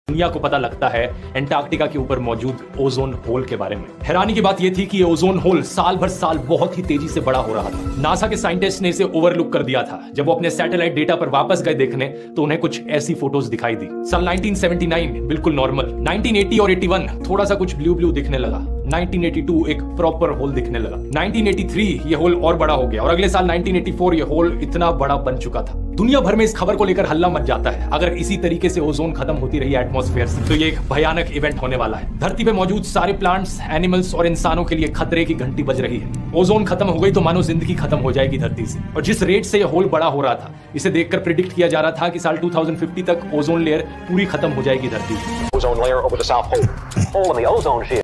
दुनिया को पता लगता है एंटार्क्टिका के ऊपर मौजूद ओजोन होल के बारे में। हैरानी की बात यह थी कि ये ओजोन होल साल भर साल बहुत ही तेजी से बड़ा हो रहा था। नासा के साइंटिस्ट ने इसे ओवरलुक कर दिया था। जब वो अपने सैटेलाइट डेटा पर वापस गए देखने तो उन्हें कुछ ऐसी फोटोज दिखाई दी। साल 1979 बिल्कुल नॉर्मल, 1980 और 81 थोड़ा सा कुछ ब्लू ब्लू दिखने लगा, 1982 एक प्रॉपर होल दिखने लगा, 1983 ये होल और बड़ा हो गया और अगले साल 1984 ये होल इतना बड़ा बन चुका था। दुनिया भर में इस खबर को लेकर हल्ला मच जाता है। अगर इसी तरीके से ओजोन खत्म होती रही एटमॉस्फेयर से तो ये एक भयानक इवेंट होने वाला है। धरती पे मौजूद सारे प्लांट्स, एनिमल्स और इंसानों के लिए खतरे की घंटी बज रही है। ओजोन खत्म हो गई तो मानो जिंदगी खत्म हो जाएगी धरती से। और जिस रेट से ये होल बड़ा हो रहा था, इसे देखकर प्रिडिक्ट किया जा रहा था कि साल 2050 तक ओजोन लेयर पूरी खत्म हो जाएगी धरती से।